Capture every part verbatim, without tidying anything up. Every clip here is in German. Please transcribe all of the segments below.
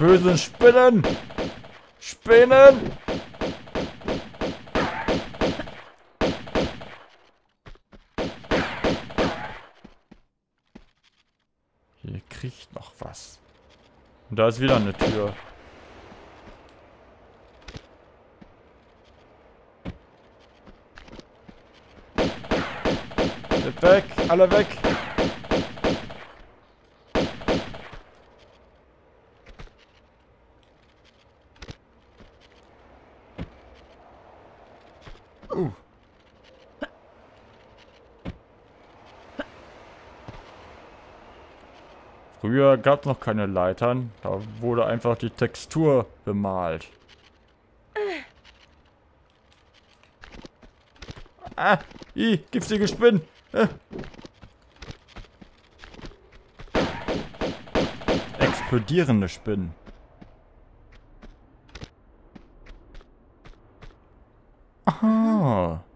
bösen Spinnen! Spinnen! Hier kriecht noch was. Und da ist wieder eine Tür. Geht weg! Alle weg! Uh. Früher gab es noch keine Leitern, da wurde einfach die Textur bemalt. Ah, i, giftige Spinnen. Äh. Explodierende Spinnen. Aha.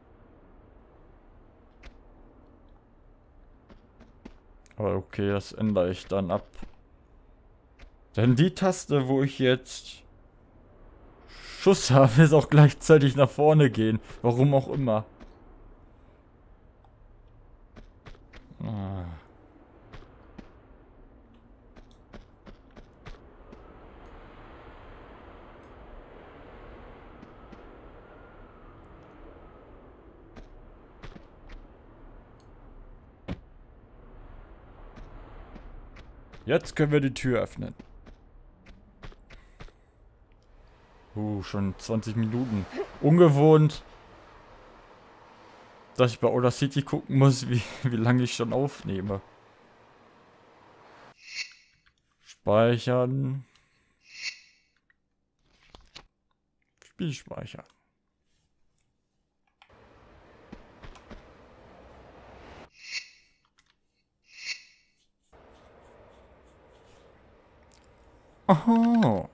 Aber okay, das ändere ich dann ab. Denn die Taste, wo ich jetzt Schuss habe, ist auch gleichzeitig nach vorne gehen. Warum auch immer. Ah. Jetzt können wir die Tür öffnen. Uh, schon zwanzig Minuten. Ungewohnt, dass ich bei Audacity gucken muss, wie, wie lange ich schon aufnehme. Speichern. Spiel speichern. Aha.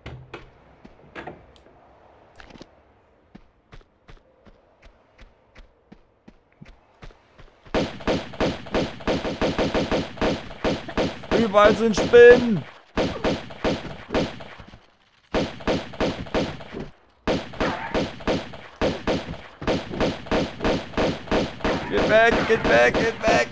Überall sind Spinnen. Geht weg, geht weg, geht weg.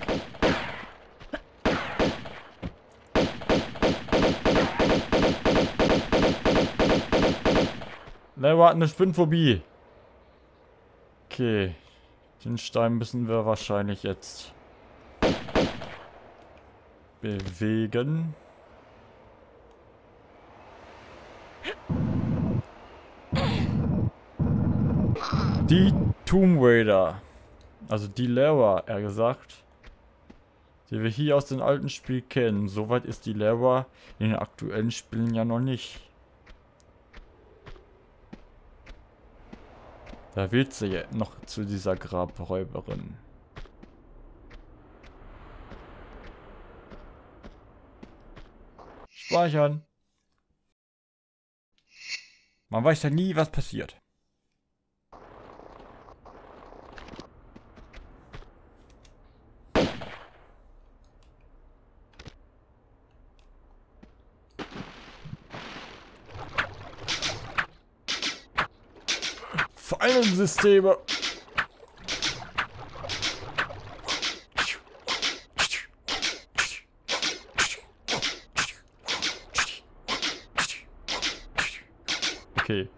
Lever hat eine Spinnphobie. Okay. Den Stein müssen wir wahrscheinlich jetzt bewegen. Die Tomb Raider. Also die Lara, eher gesagt. Die wir hier aus dem alten Spiel kennen. Soweit ist die Lara in den aktuellen Spielen ja noch nicht. Da wird sie ja noch zu dieser Grabräuberin. Speichern. Man weiß ja nie, was passiert. Fallen-Systeme. Okay.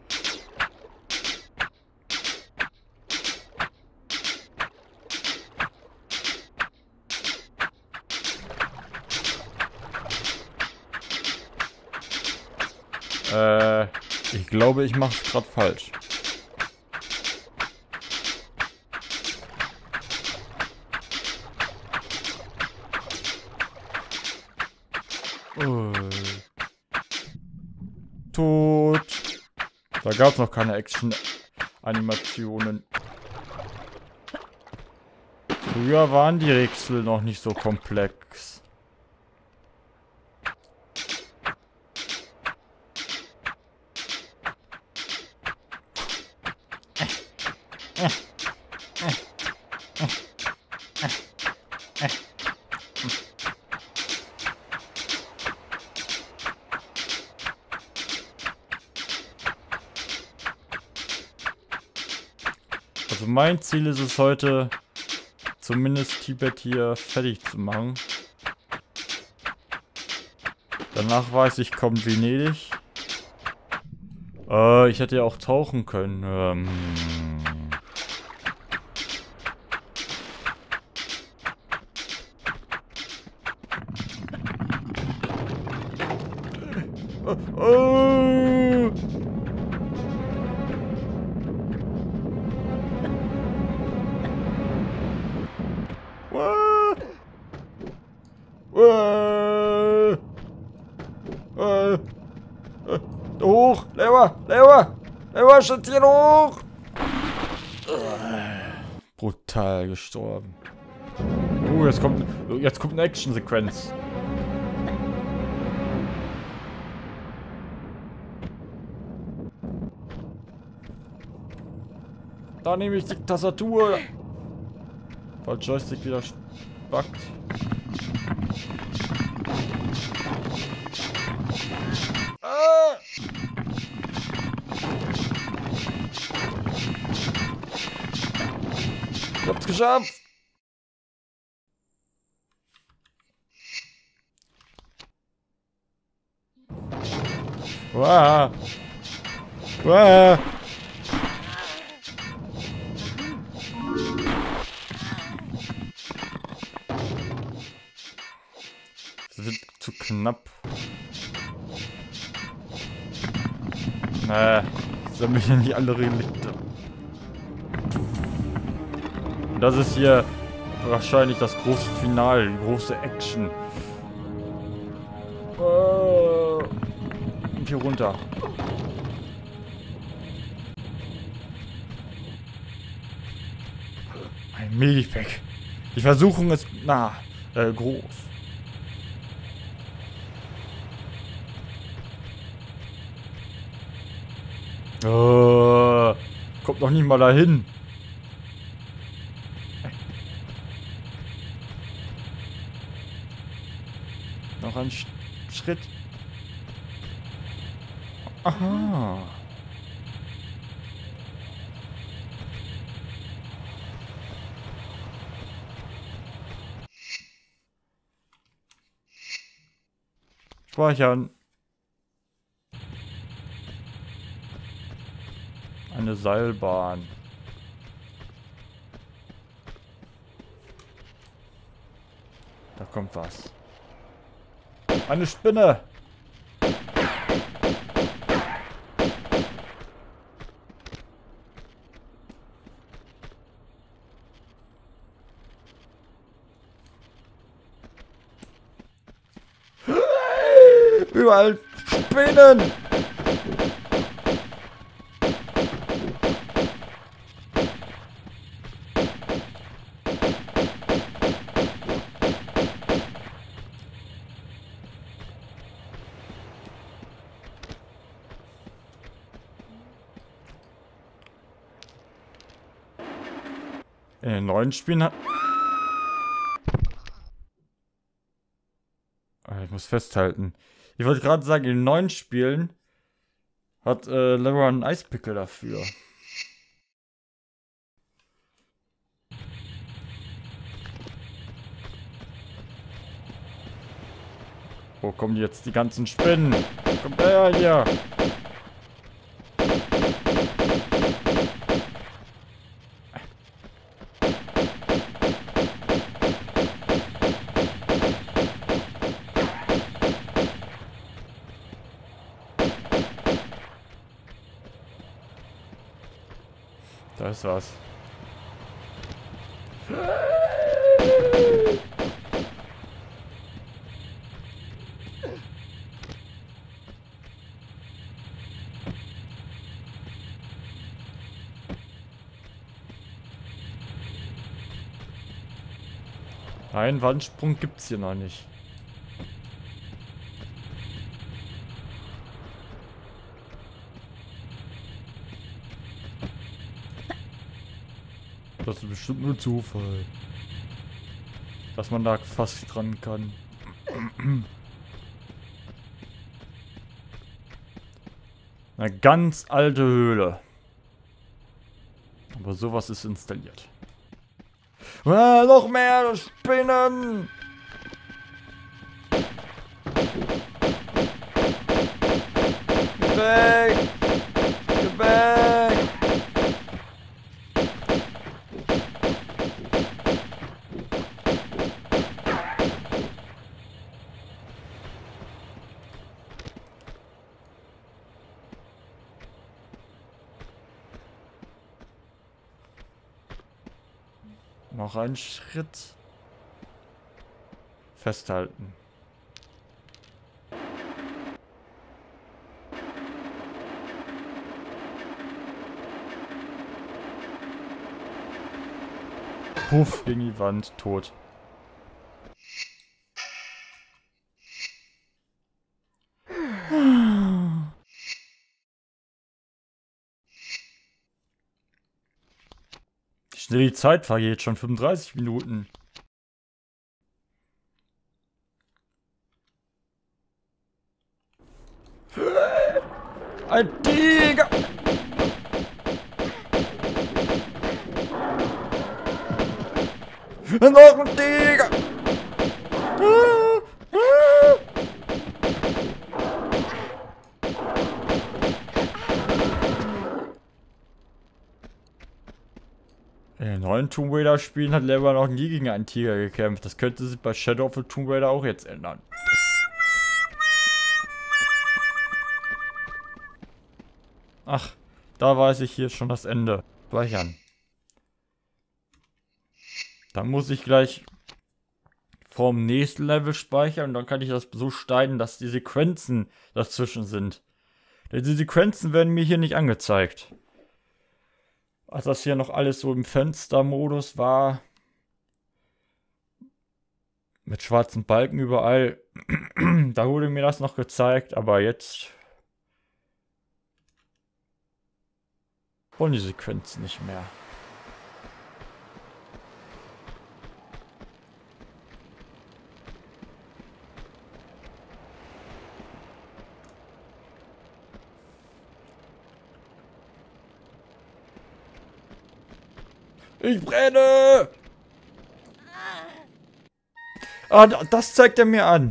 Äh, ich glaube, ich mache es gerade falsch. Tot. Da gab es noch keine Action-Animationen. Früher waren die Rätsel noch nicht so komplex. Also mein Ziel ist es heute, zumindest Tibet hier fertig zu machen. Danach weiß ich, kommt Venedig. Äh, ich hätte ja auch tauchen können. Ähm... Oh! What? What? Äh, äh, hoch! Leber! Leber! Leber, Station hoch! Brutal gestorben. Oh, jetzt kommt, jetzt kommt eine Action-Sequenz. Da nehme ich die Tastatur. Weil Joystick wieder spackt. Ah! Ich hab's geschafft. Wow. Wow. Das wird zu knapp. Naja, sammle ich ja nicht alle Relikte. Und das ist hier wahrscheinlich das große Finale, die große Action. Oh. Und hier runter. Ein Medipack. Die Versuchung ist nah, äh, groß. Oh, kommt noch nicht mal dahin. Noch ein Sch Schritt. Aha. Speichern. Eine Seilbahn. Da kommt was. Eine Spinne. Überall Spinnen. In den neuen Spielen hat... Ich muss festhalten. Ich wollte gerade sagen, in den neuen Spielen hat äh, Lara einen Eispickel dafür. Wo kommen jetzt die ganzen Spinnen? Kommt her hier! Da ist was. Nein, Wandsprung gibt's hier noch nicht. Das ist bestimmt nur Zufall. Dass man da fast dran kann. Eine ganz alte Höhle. Aber Aber sowas ist installiert. Ah, noch mehr Spinnen! Weg! Geh weg! Noch einen Schritt. Festhalten. Puff, gegen die Wand, tot. Schnell die Zeit vergeht, schon fünfunddreißig Minuten. Ein Tiger! Noch ein Tiger! In den neuen Tomb Raider Spielen hat Lara noch nie gegen einen Tiger gekämpft. Das könnte sich bei Shadow of the Tomb Raider auch jetzt ändern. Ach, da weiß ich hier schon das Ende. Speichern. Dann muss ich gleich vorm nächsten Level speichern und dann kann ich das so schneiden, dass die Sequenzen dazwischen sind. Denn die Sequenzen werden mir hier nicht angezeigt. Als das hier noch alles so im Fenstermodus war, mit schwarzen Balken überall, da wurde mir das noch gezeigt, aber jetzt wollen die Sequenzen nicht mehr. Ich brenne! Ah, das zeigt er mir an.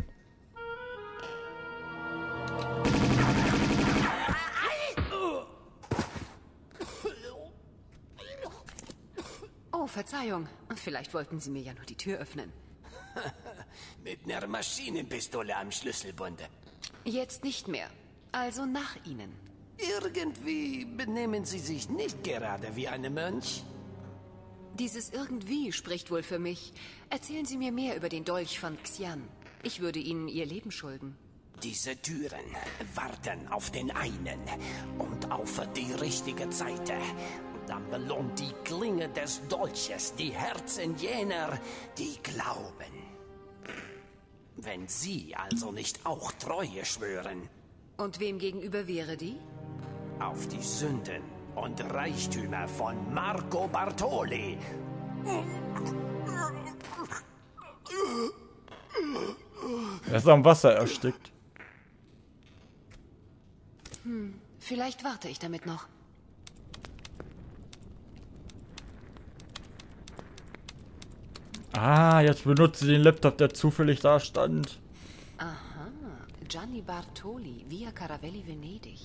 Oh, Verzeihung. Vielleicht wollten Sie mir ja nur die Tür öffnen. Mit einer Maschinenpistole am Schlüsselbunde. Jetzt nicht mehr. Also nach Ihnen. Irgendwie benehmen Sie sich nicht gerade wie ein Mönch. Dieses irgendwie spricht wohl für mich. Erzählen Sie mir mehr über den Dolch von Xian. Ich würde Ihnen Ihr Leben schulden. Diese Türen warten auf den einen und auf die richtige Zeit. Dann belohnt die Klinge des Dolches die Herzen jener, die glauben. Wenn Sie also nicht auch Treue schwören. Und wem gegenüber wäre die? Auf die Sünden und Reichtümer von Marco Bartoli. Er ist am Wasser erstickt. Hm, vielleicht warte ich damit noch. Ah, jetzt benutze den Laptop, der zufällig da stand. Aha, Gianni Bartoli, Via Caravelli, Venedig.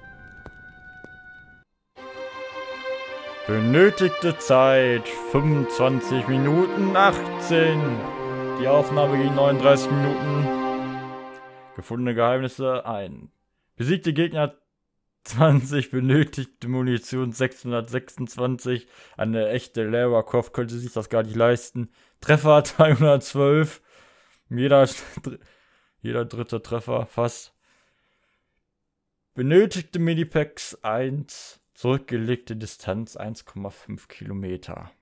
Benötigte Zeit fünfundzwanzig Minuten achtzehn. Die Aufnahme ging neununddreißig Minuten. Gefundene Geheimnisse ein. Besiegte Gegner zwanzig, benötigte Munition sechshundertsechsundzwanzig. Eine echte Lara Croft könnte sich das gar nicht leisten. Treffer dreihundertzwölf. Jeder, jeder dritte Treffer fast. Benötigte Medipacks eins. Zurückgelegte Distanz eins Komma fünf Kilometer.